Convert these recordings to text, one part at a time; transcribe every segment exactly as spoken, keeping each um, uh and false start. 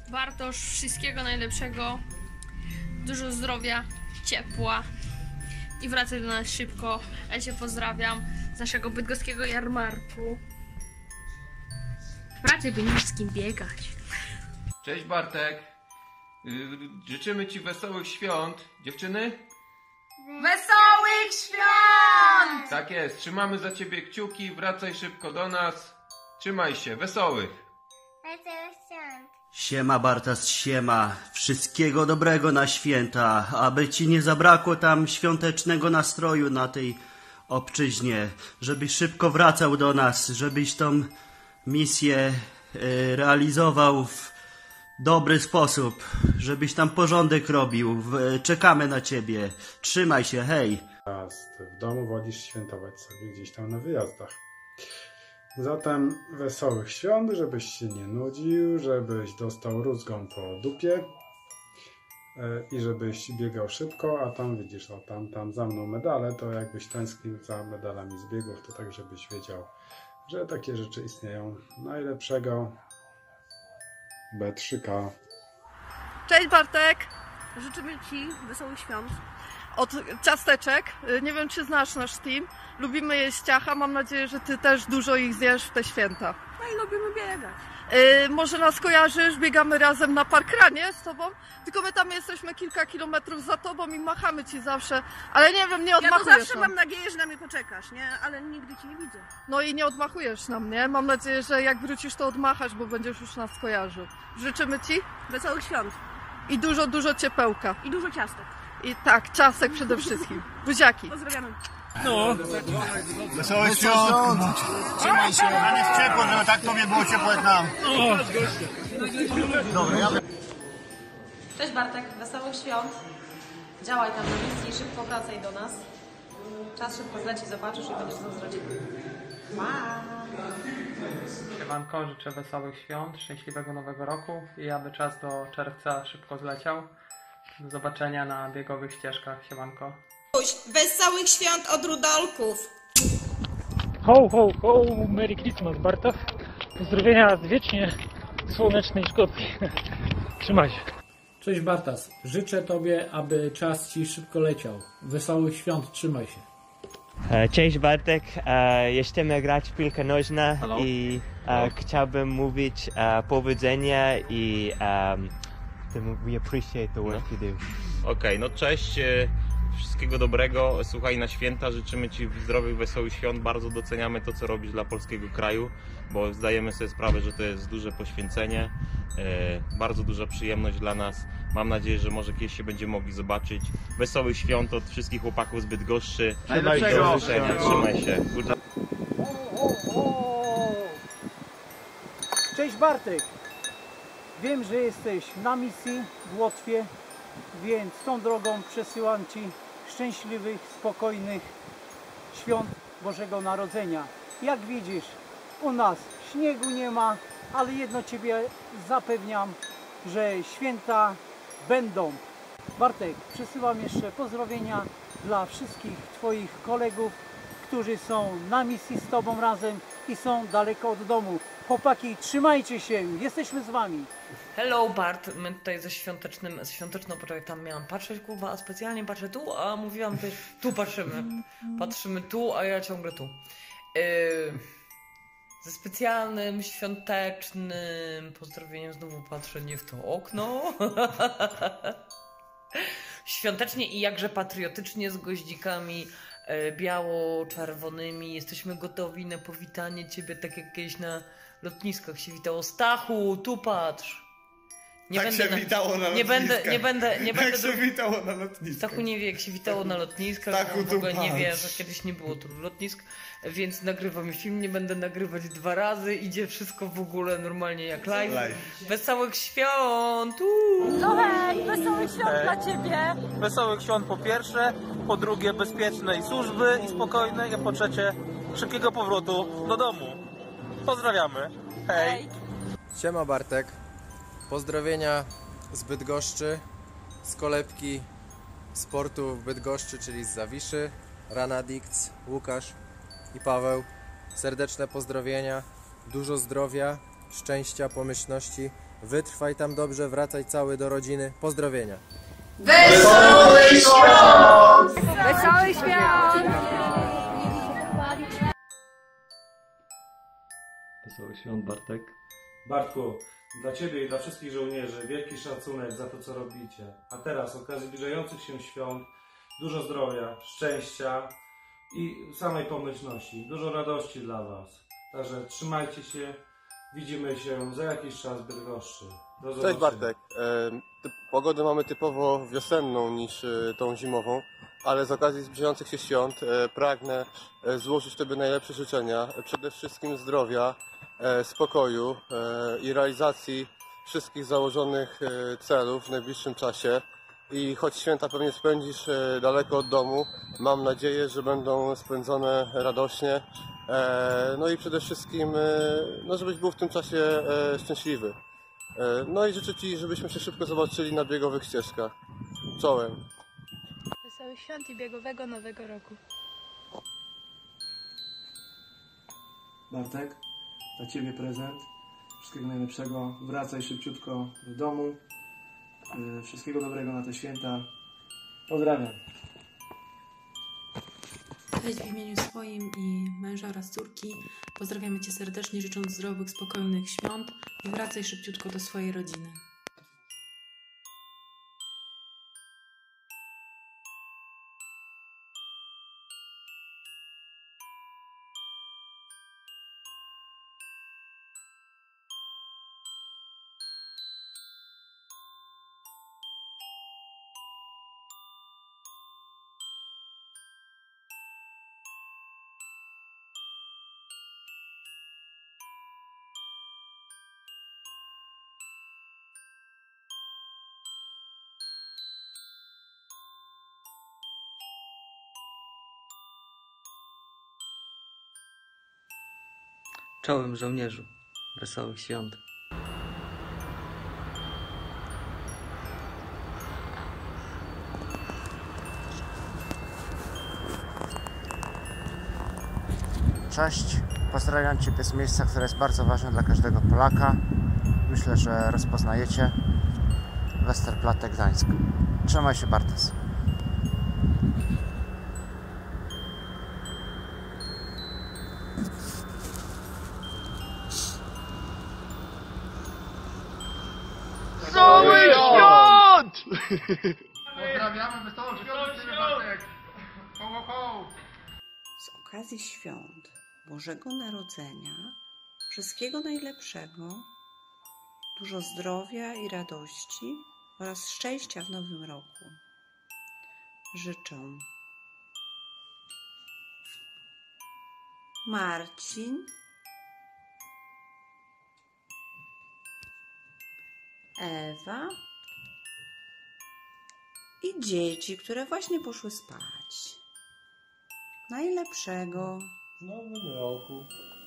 Bartosz, wszystkiego najlepszego, dużo zdrowia, ciepła i wracaj do nas szybko. Ja cię pozdrawiam z naszego bydgoskiego jarmarku. Wracaj, by nie z kim biegać. Cześć Bartek, yy, życzymy ci wesołych świąt. Dziewczyny? Wesołych świąt! Tak jest, trzymamy za ciebie kciuki, wracaj szybko do nas. Trzymaj się, wesołych. Wesołych świąt. Siema Bartas, siema. Wszystkiego dobrego na święta, aby ci nie zabrakło tam świątecznego nastroju na tej obczyźnie, żebyś szybko wracał do nas, żebyś tą misję y, realizował w dobry sposób, żebyś tam porządek robił. W, czekamy na ciebie. Trzymaj się, hej. W domu wolisz świętować sobie gdzieś tam na wyjazdach. Zatem wesołych świąt, żebyś się nie nudził, żebyś dostał rózgą po dupie i żebyś biegał szybko, a tam widzisz, o tam, tam za mną medale, to jakbyś tęsknił za medalami z biegów, to tak żebyś wiedział, że takie rzeczy istnieją. Najlepszego B trzy K. Cześć Bartek! Życzymy Ci wesołych świąt. Od ciasteczek. Nie wiem, czy znasz nasz team. Lubimy jeść ciacha. Mam nadzieję, że Ty też dużo ich zjesz w te święta. No i lubimy biegać. Yy, może nas kojarzysz, biegamy razem na parkranie z Tobą. Tylko my tam jesteśmy kilka kilometrów za Tobą i machamy Ci zawsze. Ale nie wiem, nie odmachujesz. Ja to zawsze nam. mam nadzieję, że na mnie poczekasz, nie? Ale nigdy Cię nie widzę. No i nie odmachujesz na mnie. Mam nadzieję, że jak wrócisz, to odmachasz, bo będziesz już nas kojarzył. Życzymy Ci wesołych świąt. I dużo, dużo ciepełka. I dużo ciastek. I tak, ciastek przede wszystkim. Buziaki. Pozdrawiamy. No. Wesołych świąt. Trzymaj się. A jest ciepło, żeby tak tobie było ciepło jak nam. Dobra, ja... Cześć Bartek, wesołych świąt. Działaj tam na misji, szybko wracaj do nas. Czas szybko zleci, zobaczysz i będziesz z nas rodziną. Pa! Siemanko, życzę wesołych świąt, szczęśliwego nowego roku i aby czas do czerwca szybko zleciał. Do zobaczenia na biegowych ścieżkach. Siemanko. Wesołych świąt od Rudolków. Ho, ho, ho, Merry Christmas, Bartosz. Pozdrowienia z wiecznie słonecznej Szkocji. Trzymaj się. Cześć Bartas, życzę Tobie, aby czas Ci szybko leciał. Wesołych świąt, trzymaj się. Cześć Bartek, chcemy grać w piłkę nożną i Hello. chciałbym mówić powodzenia i um, we appreciate the work you do. Okej, okay, no cześć, wszystkiego dobrego, słuchaj, na święta życzymy Ci zdrowych, wesołych świąt, bardzo doceniamy to, co robisz dla polskiego kraju, bo zdajemy sobie sprawę, że to jest duże poświęcenie, bardzo duża przyjemność dla nas. Mam nadzieję, że może kiedyś się będziemy mogli zobaczyć. Wesołych świąt od wszystkich chłopaków z Bydgoszczy. Trzymaj się, do usłyszenia, trzymaj się. Cześć Bartek! Wiem, że jesteś na misji w Łotwie, więc tą drogą przesyłam Ci szczęśliwych, spokojnych świąt Bożego Narodzenia. Jak widzisz, u nas śniegu nie ma, ale jedno Ciebie zapewniam, że święta będą. Bartek, przesyłam jeszcze pozdrowienia dla wszystkich Twoich kolegów, którzy są na misji z Tobą razem i są daleko od domu. Chłopaki, trzymajcie się, jesteśmy z Wami. Hello Bart, my tutaj ze świątecznym, ze świąteczną, poczekaj, tam miałam patrzeć, kurwa, a specjalnie patrzę tu, a mówiłam też, tu patrzymy. Patrzymy tu, a ja ciągle tu. Yy, ze specjalnym, świątecznym pozdrowieniem znowu patrzę nie w to okno. Świątecznie i jakże patriotycznie z goździkami e, biało-czerwonymi. Jesteśmy gotowi na powitanie Ciebie, tak jak kiedyś na lotniskach się witało. Stachu, tu patrz. Nie tak będę się na, witało na nie będę, lotniskach. nie będę, nie tak będę. się witało na lotniskach. Stachu nie wie, jak się witało na lotniskach. Stachu, w ogóle tu nie wie, patrz. że kiedyś nie było tu lotnisk, więc nagrywam film, nie będę nagrywać dwa razy. Idzie wszystko w ogóle normalnie jak live. live. Wesołych świąt! Uuu. No hej, wesołych świąt Hej. dla Ciebie! Wesołych świąt po pierwsze, po drugie bezpiecznej służby i spokojnej, a po trzecie szybkiego powrotu do domu. Pozdrawiamy. Hej! Siema Bartek. Pozdrowienia z Bydgoszczy, z kolebki sportu w Bydgoszczy, czyli z Zawiszy, Ranadicts, Łukasz i Paweł. Serdeczne pozdrowienia, dużo zdrowia, szczęścia, pomyślności Wytrwaj tam dobrze, wracaj cały do rodziny. Pozdrowienia. Wesołych Świąt! Wesołych Świąt! Wesołych Świąt, Bartek. Bartku, dla Ciebie i dla wszystkich żołnierzy wielki szacunek za to, co robicie. A teraz, z okazji zbliżających się świąt, dużo zdrowia, szczęścia i samej pomyślności. Dużo radości dla Was. Także trzymajcie się. Widzimy się za jakiś czas w Bydgoszczy. Do zobaczenia. Cześć Bartek. E, ty, pogodę mamy typowo wiosenną niż e, tą zimową, ale z okazji zbliżających się świąt e, pragnę e, złożyć Tobie najlepsze życzenia. E, przede wszystkim zdrowia, e, spokoju e, i realizacji wszystkich założonych e, celów w najbliższym czasie. I choć święta pewnie spędzisz e, daleko od domu, mam nadzieję, że będą spędzone radośnie. E, no i przede wszystkim, e, no żebyś był w tym czasie e, szczęśliwy. E, no i życzę Ci, żebyśmy się szybko zobaczyli na biegowych ścieżkach. Czołem. Wesołych Świąt i biegowego Nowego Roku. Bartek, dla Ciebie prezent. Wszystkiego najlepszego. Wracaj szybciutko do domu. E, wszystkiego dobrego na te święta. Pozdrawiam. Cześć, w imieniu swoim i męża oraz córki pozdrawiamy Cię serdecznie, życząc zdrowych, spokojnych świąt i wracaj szybciutko do swojej rodziny. Czołem żołnierzu, wesołych świąt. Cześć, pozdrawiam Ciebie z miejsca, które jest bardzo ważne dla każdego Polaka. Myślę, że rozpoznajecie. Westerplatte, Gdańsk. Trzymaj się, Bartes. Wesołych Świąt! Pozdrawiamy, wesołych świąt, Bartek! Ho, ho, ho! Z okazji świąt Bożego Narodzenia wszystkiego najlepszego, dużo zdrowia i radości oraz szczęścia w nowym roku życzę Marcin, Ewa i dzieci, które właśnie poszły spać. Najlepszego w nowym roku.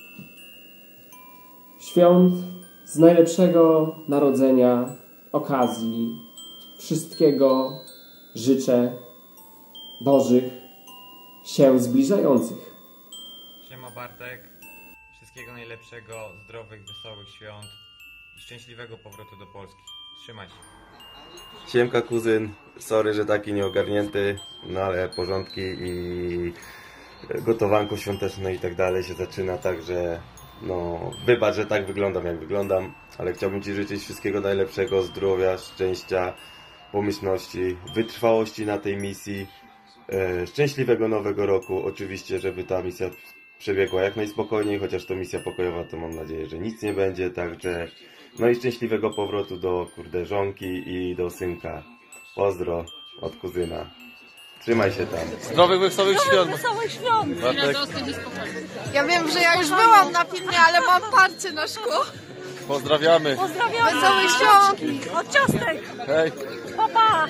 Świąt z najlepszego narodzenia, okazji, wszystkiego życzę Bożych się zbliżających. Siema Bartek, wszystkiego najlepszego, zdrowych, wesołych świąt i szczęśliwego powrotu do Polski. Trzymaj się. Siemka kuzyn, sorry, że taki nieogarnięty, no ale porządki i gotowanko świąteczne i tak dalej się zaczyna, także no wybacz, że tak wyglądam jak wyglądam, ale chciałbym Ci życzyć wszystkiego najlepszego, zdrowia, szczęścia, pomyślności, wytrwałości na tej misji, e, szczęśliwego nowego roku, oczywiście, żeby ta misja przebiegła jak najspokojniej, chociaż to misja pokojowa, to mam nadzieję, że nic nie będzie, także no i szczęśliwego powrotu do kurde żonki i do synka. Pozdro od kuzyna. Trzymaj się tam. Zdrowych, wesołych świąt! Wesołych świąt! Bartek. Ja wiem, że ja już byłam na filmie, ale mam parcie na szkło. Pozdrawiamy! Pozdrawiamy! Wesołych świąt! Od ciastek! Hej! Pa, pa!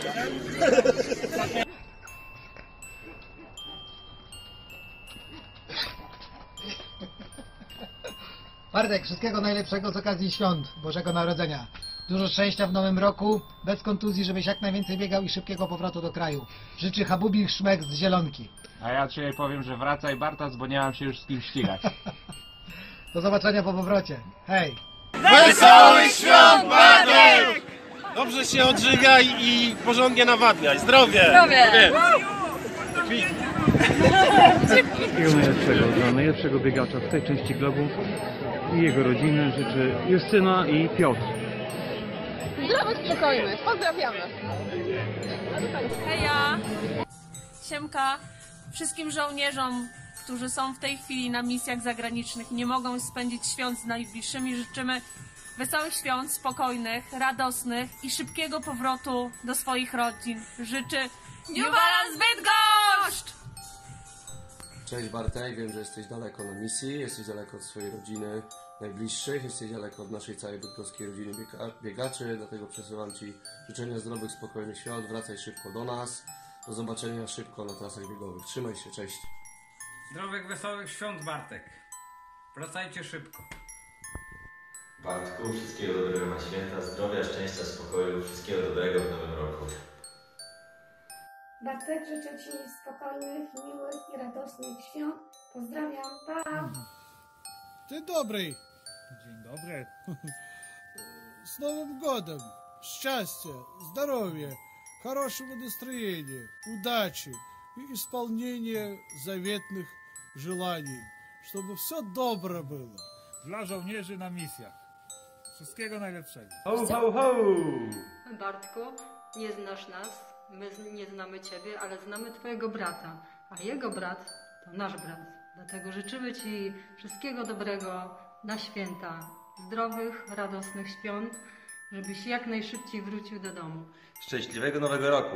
Bartek, wszystkiego najlepszego z okazji świąt Bożego Narodzenia. Dużo szczęścia w nowym roku, bez kontuzji, żebyś jak najwięcej biegał i szybkiego powrotu do kraju. Życzy Habubich Szmek z Zielonki. A ja Ciebie powiem, że wracaj Bartas, bo nie mam się już z kim ścigać. Do zobaczenia po powrocie. Hej! Wesołych świąt, Bartek! Dobrze się odżywiaj i porządnie nawadniaj. Zdrowie! Zdrowie! Wszystkiego najlepszego dla najlepszego biegacza w tej części globu i jego rodziny życzy Justyna i Piotr. Zdrowych, spokojnych. Pozdrawiamy. Heja! Siemka! Wszystkim żołnierzom, którzy są w tej chwili na misjach zagranicznych, nie mogą spędzić świąt z najbliższymi, życzymy wesołych świąt, spokojnych, radosnych i szybkiego powrotu do swoich rodzin. Życzy New Balance Bydgoszcz! Cześć Bartek, wiem, że jesteś daleko na misji, jesteś daleko od swojej rodziny najbliższych, jesteś daleko od naszej całej bydgoskiej rodziny biega biegaczy, dlatego przesyłam Ci życzenia zdrowych, spokojnych świąt, wracaj szybko do nas, do zobaczenia szybko na trasach biegowych. Trzymaj się, cześć! Zdrowych, wesołych świąt, Bartek. Wracajcie szybko. Bartku, wszystkiego dobrego na święta, zdrowia, szczęścia, spokoju, wszystkiego dobrego w nowym roku. Bartek, życzę Ci spokojnych, miłych i radosnych świąt. Pozdrawiam, pa! Dzień dobry. Dzień dobry. С Новым годом! Счастья, здоровья, хорошего настроения, удачи и исполнения заветных желаний, чтобы все добро было. Dla żołnierzy na misjach. Wszystkiego najlepszego. Ho, ho, ho! Bartku, nie znasz nas, my nie znamy Ciebie, ale znamy Twojego brata, a jego brat to nasz brat. Dlatego życzymy Ci wszystkiego dobrego na święta, zdrowych, radosnych świąt, żebyś jak najszybciej wrócił do domu. Szczęśliwego nowego roku!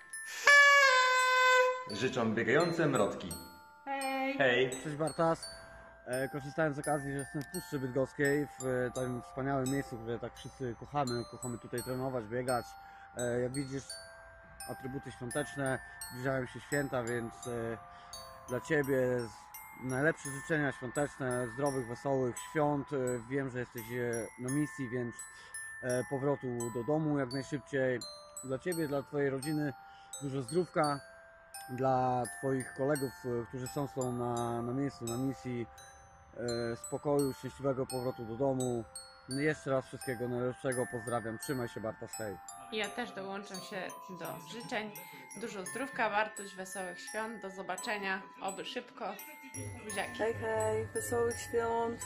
Życzą biegające mrotki. Hej! Hej! Cześć Bartas. E, korzystając z okazji, że jestem w Puszczy Bydgoskiej, w e, takim wspaniałym miejscu, które tak wszyscy kochamy, kochamy tutaj trenować, biegać. E, jak widzisz, atrybuty świąteczne, zbliżają się święta, więc e, dla Ciebie najlepsze życzenia świąteczne, zdrowych, wesołych świąt. E, wiem, że jesteś e, na misji, więc e, powrotu do domu jak najszybciej. Dla Ciebie, dla Twojej rodziny dużo zdrówka. Dla Twoich kolegów, którzy są z Tobą na, na miejscu, na misji, e, spokoju, szczęśliwego powrotu do domu. Jeszcze raz wszystkiego najlepszego, pozdrawiam, trzymaj się Bartosz, hej. Ja też dołączam się do życzeń. Dużo zdrówka, Bartuś, wesołych świąt, do zobaczenia, oby szybko. Buziaki. Hej, hej, wesołych świąt.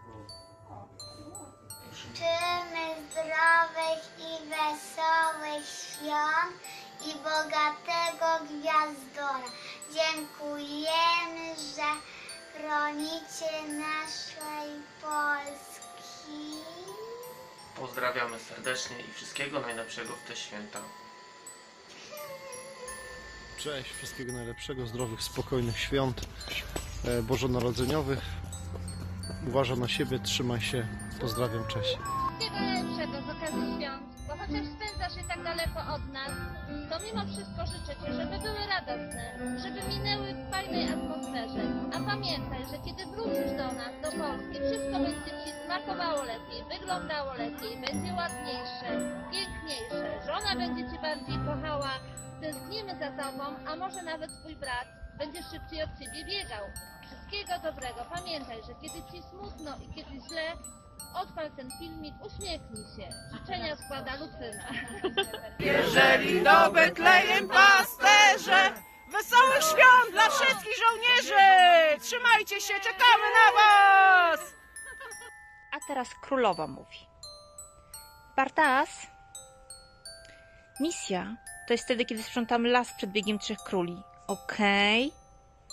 Życzymy zdrowych i wesołych świąt i bogatego gwiazdora. Dziękujemy, że chronicie naszej Polski. Pozdrawiamy serdecznie i wszystkiego najlepszego w te święta. Cześć, wszystkiego najlepszego, zdrowych, spokojnych świąt e, bożonarodzeniowych. Uważaj na siebie, trzymaj się, pozdrawiam, cześć. Wszystkiego najlepszego z okazji świąt, bo chociaż spędzasz je tak daleko od nas, to mimo wszystko życzę Ci, żeby były radosne, żeby minęły w fajnej atmosferze. A pamiętaj, że kiedy wrócisz do nas, do Polski, wszystko będzie Ci smakowało lepiej, wyglądało lepiej, będzie ładniejsze, piękniejsze, żona będzie Cię bardziej kochała, tęsknimy za Tobą, a może nawet Twój brat będzie szybciej od Ciebie biegał. Wszystkiego dobrego. Pamiętaj, że kiedy Ci smutno i kiedy źle, odpal ten filmik, uśmiechnij się. Życzenia składa Lucyna. Jeżeli do Betlejem pasterze, wesołych świąt dla wszystkich żołnierzy! Trzymajcie się, czekamy na was! A teraz królowa mówi. Bartas, misja to jest wtedy, kiedy sprzątamy las przed biegiem Trzech Króli. Okej? Okay?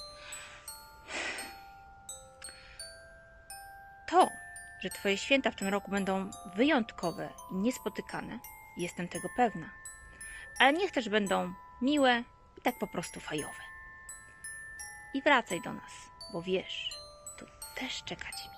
To, że Twoje święta w tym roku będą wyjątkowe i niespotykane, jestem tego pewna. Ale niech też będą miłe i tak po prostu fajowe. I wracaj do nas, bo wiesz, tu też czeka Cię